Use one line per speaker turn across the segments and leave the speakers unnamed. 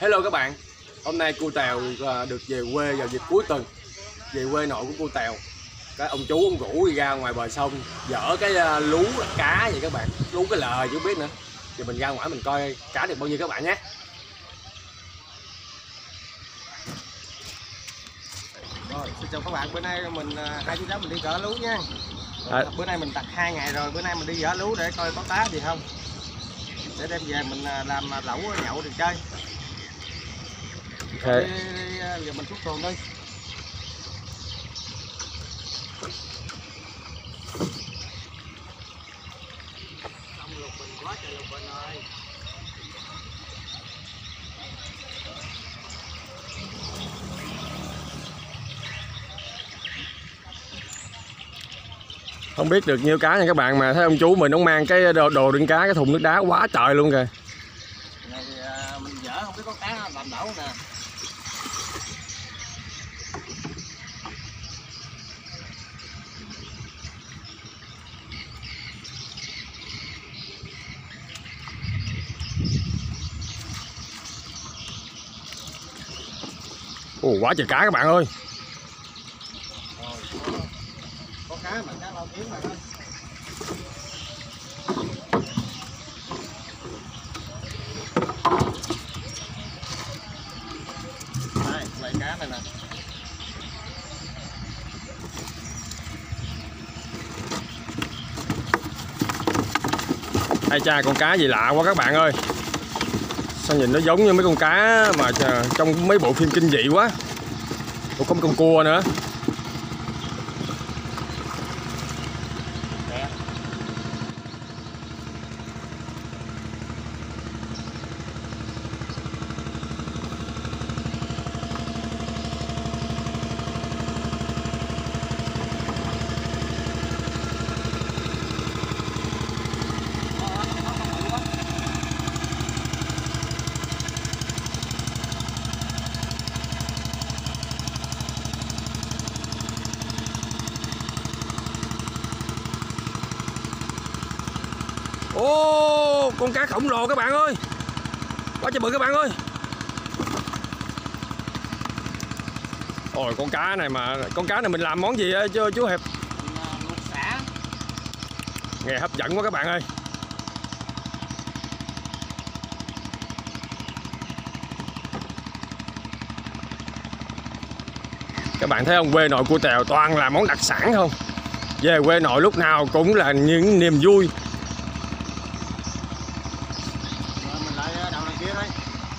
Hello các bạn, hôm nay cô Tèo được về quê vào dịp cuối tuần, về quê nội của cô Tèo. Cái ông chú ông rủ đi ra ngoài bờ sông dỡ cái lú cá vậy các bạn, lú cái lờ chứ không biết nữa. Thì mình ra ngoài mình coi cá được bao nhiêu các bạn nhé.
Rồi, xin chào các bạn, bữa nay mình hai chú cháu mình đi gỡ lú nha. Bữa nay mình đặt 2 ngày rồi, bữa nay mình đi gỡ lú để coi có cá gì không, để đem về mình làm lẩu nhậu rồi chơi.
Okay.
Giờ mình xuống xuồng đi. Xong lục bình quá trời lục bình rồi.
Không biết được nhiêu cá nha các bạn, mà thấy ông chú mình ông mang cái đồ đựng cá, cái thùng nước đá quá trời luôn kìa.
Này mình dỡ không biết có cá làm lẩu nè.
Ồ, quá trời cá các bạn ơi.
Có cá mà cá lao tiếng mà thôi. Đây, loại cá này nè.
Ai cha, con cá gì lạ quá các bạn ơi. Sao nhìn nó giống như mấy con cá mà trong mấy bộ phim kinh dị quá. Ủa, có mấy con cua nữa. Ô, con cá khổng lồ các bạn ơi. Quá trời bự các bạn ơi. Ôi, con cá này mình làm món gì cho chú Hiệp?
Luộc sả.
Nghe hấp dẫn quá các bạn ơi. Các bạn thấy không, quê nội của Tèo toàn là món đặc sản không. Về quê nội lúc nào cũng là những niềm vui.
Mình lại đầu này kia đây.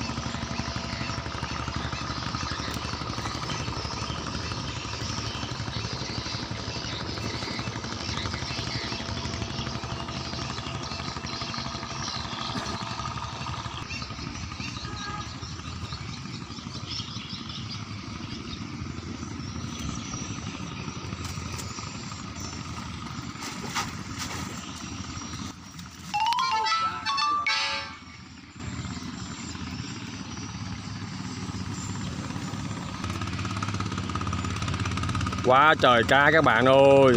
Quá trời cá các bạn ơi.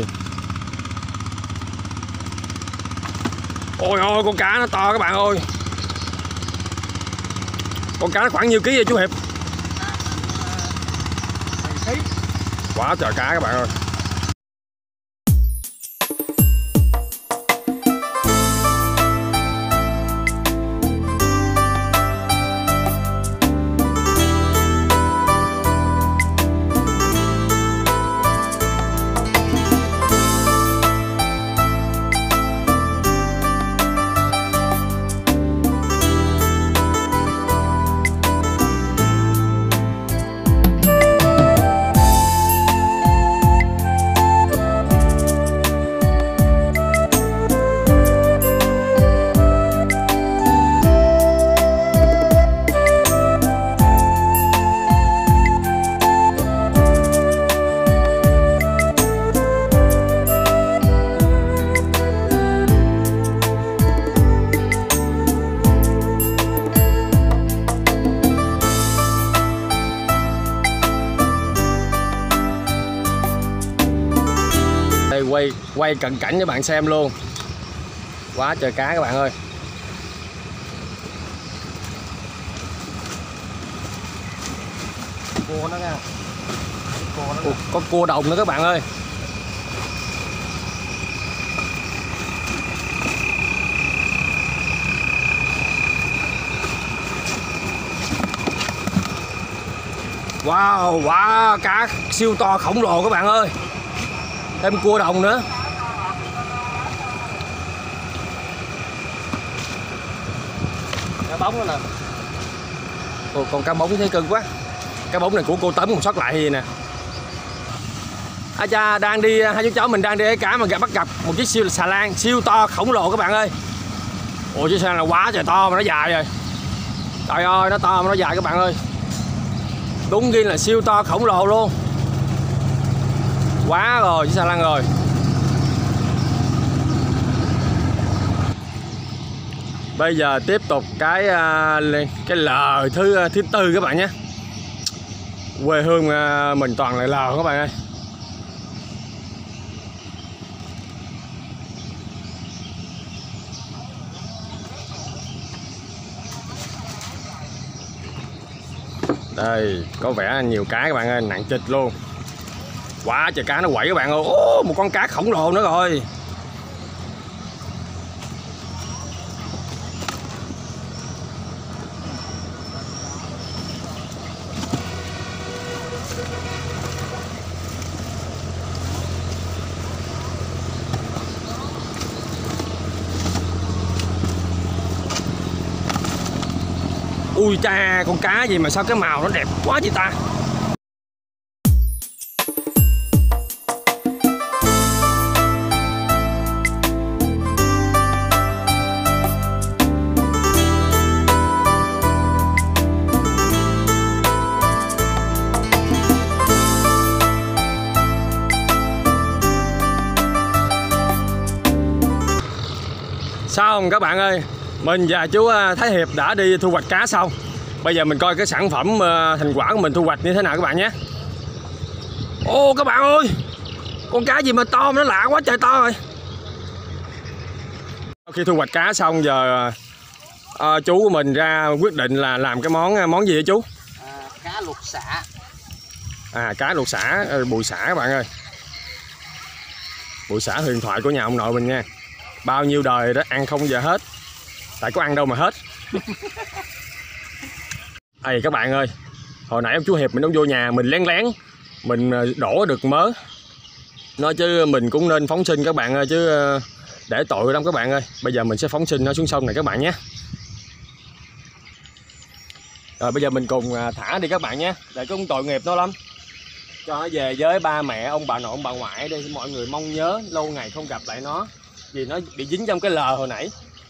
Ôi ôi, con cá nó to các bạn ơi. Con cá nó khoảng nhiêu ký vậy chú Hiệp? Quá trời cá các bạn ơi. Đây quay cận cảnh cho bạn xem luôn. Quá trời cá các bạn ơi.
cua nó nha.
Có cua đồng nữa các bạn ơi. Wow, wow, cá siêu to khổng lồ các bạn ơi. Thêm cua đồng nữa.
Cá bóng nữa nè.
Còn cá bóng thấy cưng quá. Cá bóng này của cô Tấm còn sót lại gì nè. Cha đang đi, hai chú cháu mình đang đi cái cá mà bắt gặp một chiếc siêu xà lan siêu to khổng lồ các bạn ơi. Ồ, chiếc xà lan là quá trời to mà nó dài rồi. Trời ơi, nó to mà nó dài các bạn ơi. Đúng ghi là siêu to khổng lồ luôn. Quá rồi, chiếc xà lan rồi. Bây giờ tiếp tục cái lờ thứ tư các bạn nhé. Quê hương mình toàn là lờ các bạn ơi. Đây, có vẻ nhiều cá các bạn ơi, nặng chịch luôn. Quá trời cá nó quậy các bạn ơi. Ô, một con cá khổng lồ nữa rồi. Ui cha, con cá gì mà sao cái màu nó đẹp quá vậy ta. Xong các bạn ơi, mình và chú Thái Hiệp đã đi thu hoạch cá xong. Bây giờ mình coi cái sản phẩm thành quả của mình thu hoạch như thế nào các bạn nhé. Ô các bạn ơi, con cá gì mà to mà nó lạ quá trời to rồi. Sau khi thu hoạch cá xong giờ chú của mình ra quyết định là làm cái món gì vậy chú?
Cá luộc sả.
Cá luộc sả, bùi sả các bạn ơi. Bùi sả huyền thoại của nhà ông nội mình nha. Bao nhiêu đời đó ăn không giờ hết. Tại có ăn đâu mà hết. Ê các bạn ơi, hồi nãy ông chú Hiệp mình ông vô nhà mình lén lén mình đổ được mớ. Nói chứ mình cũng nên phóng sinh các bạn ơi, chứ để tội lắm các bạn ơi. Bây giờ mình sẽ phóng sinh nó xuống sông này các bạn nhé. Rồi bây giờ mình cùng thả đi các bạn nhé, để cũng tội nghiệp nó lắm. Cho nó về với ba mẹ, ông bà nội, ông bà ngoại đi. Mọi người mong nhớ, lâu ngày không gặp lại nó. Vì nó bị dính trong cái lờ hồi nãy.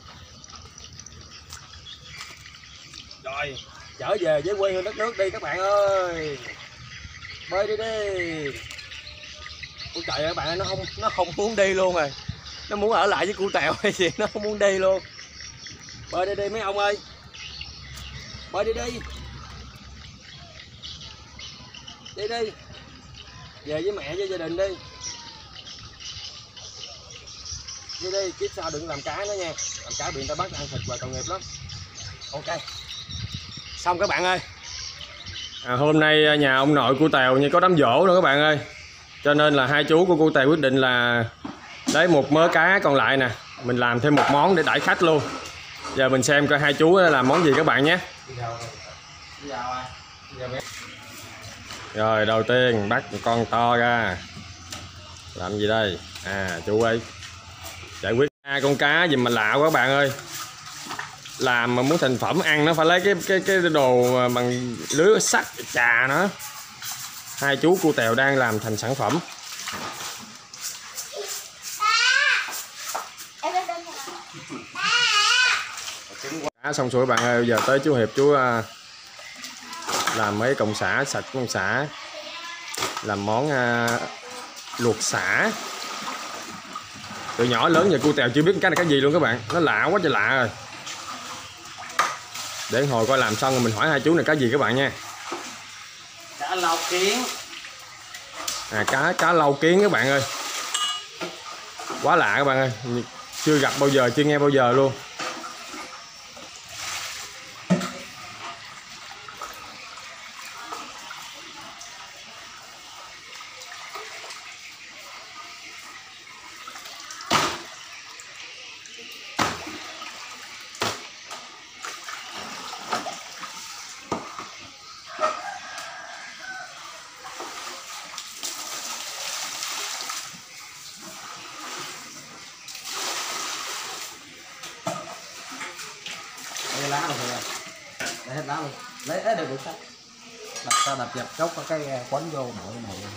Rồi, trở về với quê hương đất nước đi các bạn ơi. Bơi đi đi. Ôi trời ơi các bạn ơi, nó không muốn đi luôn rồi. Nó muốn ở lại với cu Tèo hay gì, nó không muốn đi luôn. Bơi đi đi mấy ông ơi. Bơi đi đi. Đi đi. Về với mẹ với gia đình đi. Đi đi, kiếp sau đừng làm cá nữa nha. Làm cá bị người ta bắt ăn thịt và tội nghiệp lắm. Ok. Xong các bạn ơi. Hôm nay nhà ông nội cu Tèo như có đám giỗ nữa các bạn ơi. Cho nên là hai chú của cu Tèo quyết định là lấy một mớ cá còn lại nè, mình làm thêm một món để đãi khách luôn. Giờ mình xem coi hai chú làm món gì các bạn nhé. Rồi đầu tiên bắt một con to ra. Làm gì đây? Chú ơi, giải quyết con cá gì mà lạ quá các bạn ơi. Làm mà muốn thành phẩm ăn nó phải lấy cái đồ bằng lưới sắt chà nó. Hai chú cu Tèo đang làm thành sản phẩm. Cá xong xuôi các bạn ơi, giờ tới chú Hiệp chú làm mấy cọng sả, sạch con sả, làm món luộc sả. Từ nhỏ lớn giờ cu Tèo chưa biết cái này cái gì luôn các bạn, nó lạ quá trời lạ rồi. Để hồi coi làm xong rồi mình hỏi hai chú này cái gì các bạn nha.
Cá lau kiến.
Cá lau kiến các bạn ơi. Quá lạ các bạn ơi, chưa gặp bao giờ, chưa nghe bao giờ luôn.
cái lá luôn rồi, để hết lá luôn, lấy được được đập dập chốc cái quấn vô mỗi cái này.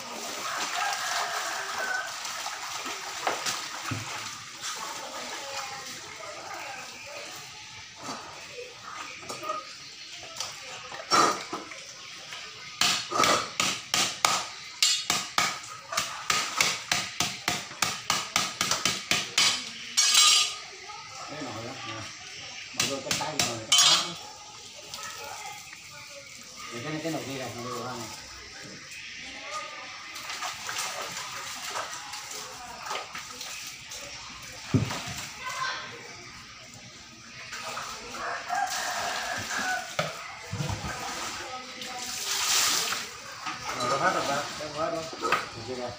Cái nồi kia này được không? Rồi hết rồi ba, đem hết luôn. Được chưa?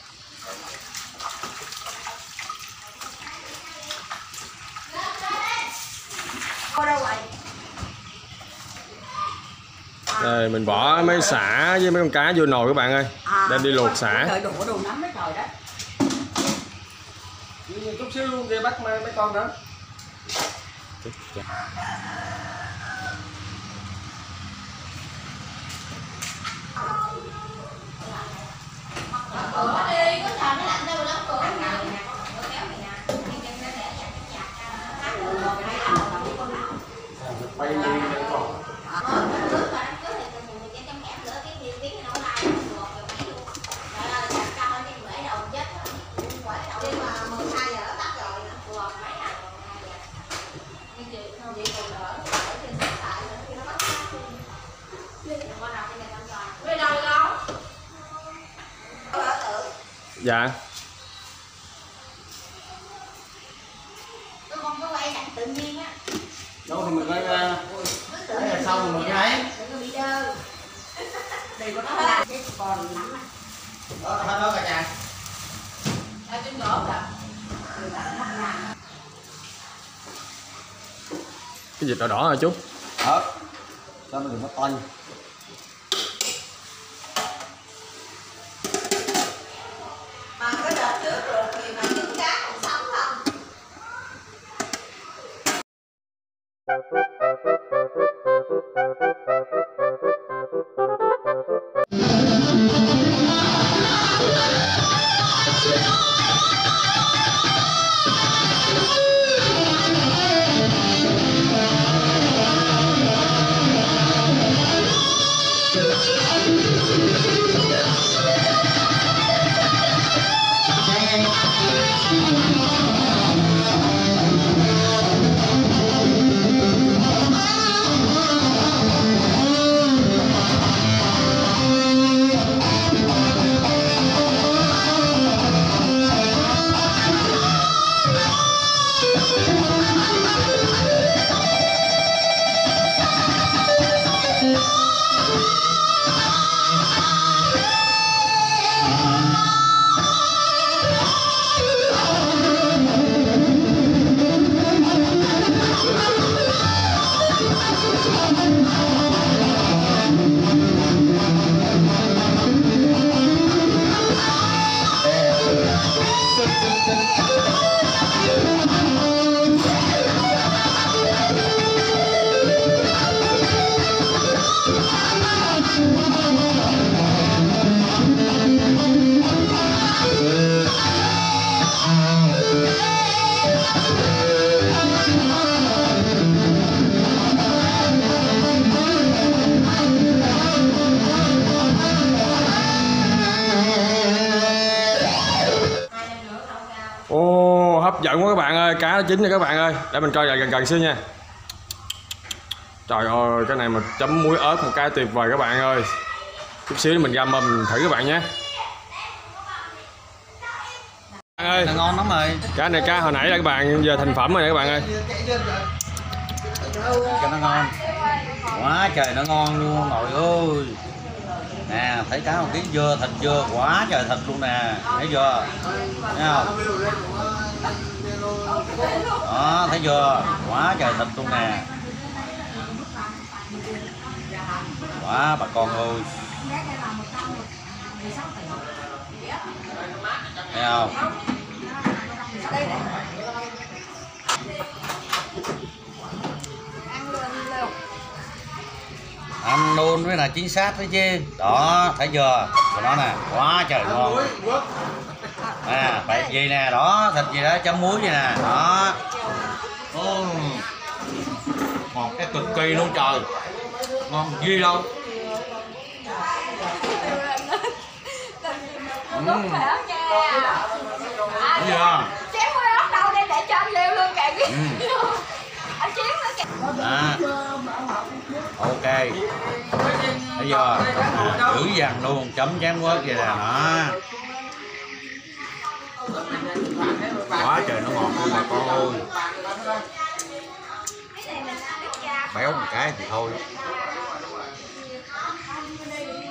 Cô đâu vậy?
Đây mình bỏ mấy sả với mấy con cá vô nồi các bạn ơi, đem đi luộc sả.
Đợi đổ đồ nắm hết trời đó.
Chút xíu luôn kia bắt mấy con đó.
Đi, có chờ nó lạnh đâu lắm cửa nào.
Bay lên con.
Dạ.
Tôi không có quay cảnh tự nhiên á.
Đâu thì mình quay ra sau rồi mình ấy.
Đừng có bị đơ. Đừng có nói là cái còn nắm á.
Đó, hết đó cả nhà.
Ở trên gỗ rồi.
Cái vịt đỏ đỏ rồi chú.
Đó. Cho mình đừng có toanh.
Mà cái đợt trước rồi thì mà trứng cá còn sống không?
Ô, hấp dẫn quá các bạn ơi, cá nó chín rồi các bạn ơi. Để mình coi gần gần xíu nha. Trời ơi, cái này mà chấm muối ớt một cái tuyệt vời các bạn ơi. Chút xíu mình găm mình thử các bạn nhé. Bạn ơi,
Ngon lắm rồi.
cá này cá hồi nãy là các bạn, giờ thành phẩm rồi nè các bạn ơi.
Cho nó ngon. Quá trời nó ngon luôn nội ơi. Nè, thấy cá một ký dưa, thịt dưa quá trời thịt luôn nè. Thấy chưa? Thấy không? Đó, thấy chưa? Quá trời thịt luôn nè. Quá bà con ơi. Thấy không?
nhanh luôn với là chính xác đấy chứ. Đó thấy chưa, của nó nè, quá trời ngon. À phải gì nè, đó thịt gì đó chấm muối vậy nè, đó. Ngon cái cực kỳ luôn trời, ngon gì đâu. Thấy chưa?
Chém muối ớt đâu đây để cho anh liêu luôn kìa. Anh chém nữa kìa.
Ok. Thấy chưa? Dữ dằn luôn, chấm chén quớt vậy nè, đó. Quá trời nó ngọt luôn bà con ơi. Béo một cái thì thôi.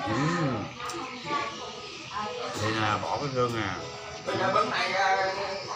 Đây nè, bỏ cái hương nè.